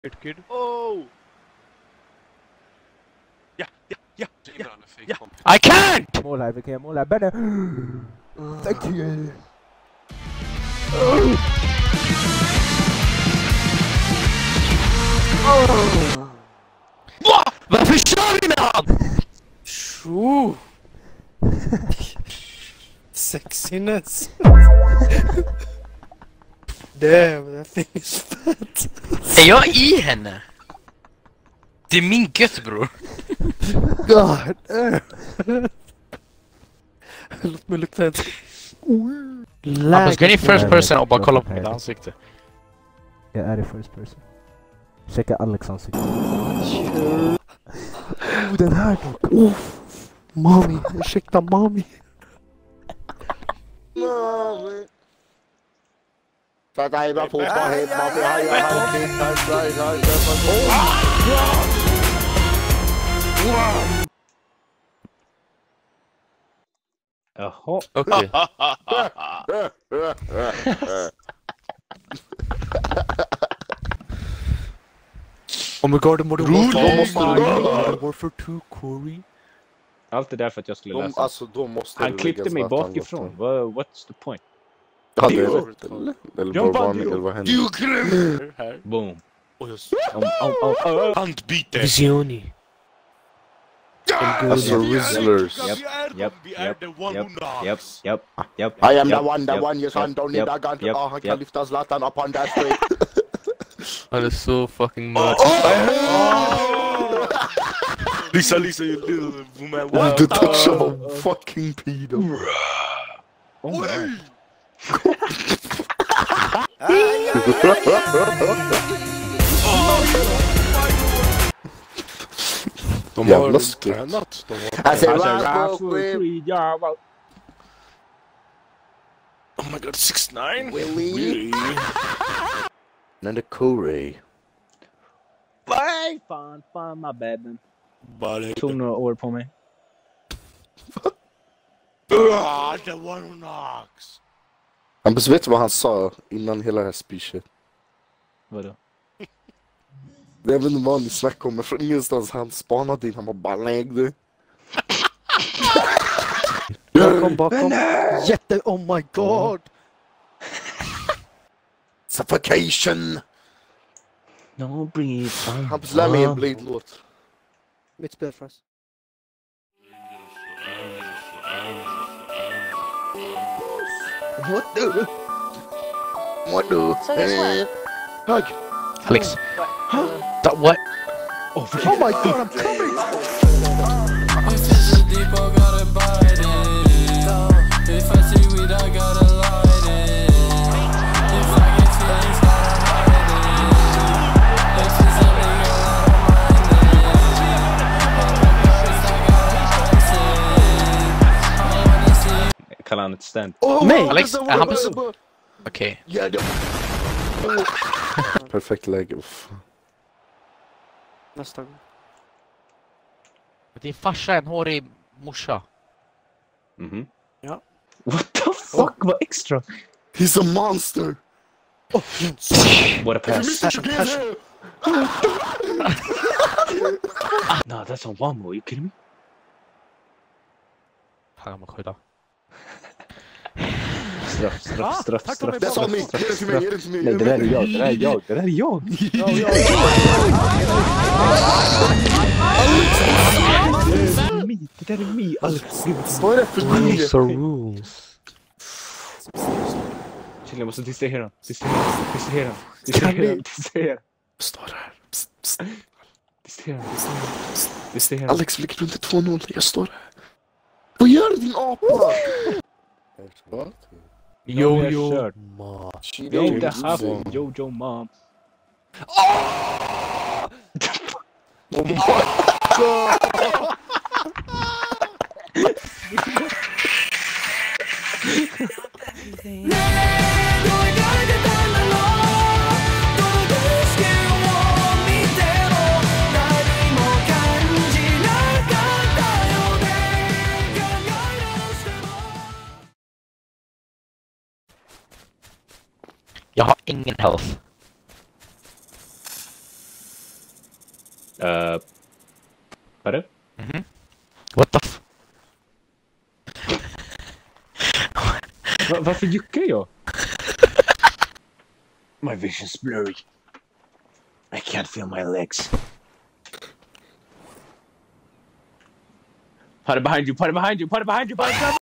Good kid. Oh! Ja. I can't! Mål här, vilka mål här? Benne! Thank you! Varför kör vi med han? Shoo! Sexiness. Damn, that thing is fat. Är jag i henne? Det är min gött, bror. God. Låt mig lukta en. Hampus, gå in i first person och bara kolla på mitt ansikte. Jag är i first person. Checka Alex ansikte. Den här dock. Mommy, ursäkta mommy. Tata iba fotball hemma för Jaha. Okej. Oh my god, Modern Warfare 2, Corey. Allt det där för att jag skulle läsa. Alltså, då måste Han klippte mig bakifrån. What's the point? Ja, det är rätt, eller bara vanlig, eller vad händer? Du glömmer här. Boom. Handbyte. Visioni. Alltså, Rizzlers. Yep. I am the one, yes, I don't need a gun. Han kan lyfta Zlatan up on that straight. Han är så fucking mörd. Lisa, you little woman. Oh, the touch of a fucking pedo. Oh my. De Jävla har skott. tränat. Alltså, Oh my god, 6'9"? Willie. Nanda Corey. Nej, fan, my bad man. Bara Tog några år på mig. the one who knocks. Hampus, vet du vad han sa innan hela det här speechet? Vadå? Jag vet inte vad ni snackar om, men från ingenstans han spanade in, han bara ballägde. Bakom. Jätte, oh my god. Suffocation! No breathe. Hampus, lär mig en Blade-låt. Mitt spel för oss. What do? So guess what? Hug. Alex. That what? Oh my god, I'm coming! Kallar han ett stand. Nej! Alex, Hampus. Okej. Ja, det... Perfekt läge. Uff. Nästa gång. Din farsa är en hårig morsa. Mhm. Ja. What the fuck? Vad extra? He's a monster! What a pass. No, that's on Wamo. Are you kidding me? Han kommer skydda. Straff. That's on me! Ge det till mig, ge det till mig! Nej, det där är jag. Det där är jag. Det där är mig. Vad är det för linje? rules. Chill, jag måste distrahera. Distrahera. Står där. Distrahera. Alex, ligger du inte 2-0? Jag står där. Vad gör du, din apa? Jojo mom. Oh my god! Jag har ingen health. Vadå? What the f... Varför juckar jag? My vision's blurry. I can't feel my legs. Put it behind you, put it behind you, put it behind you, put it behind you!